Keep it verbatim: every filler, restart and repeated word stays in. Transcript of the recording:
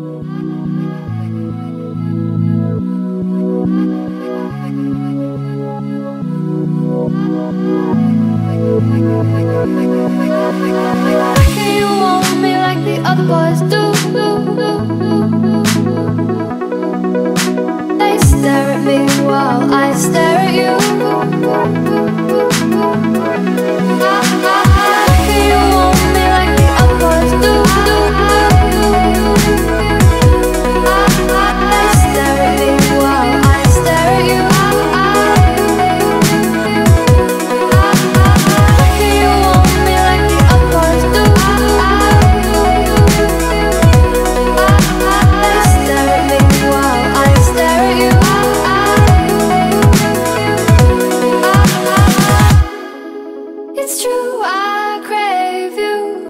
Can you want me like the other boys do? They stare at me while I stare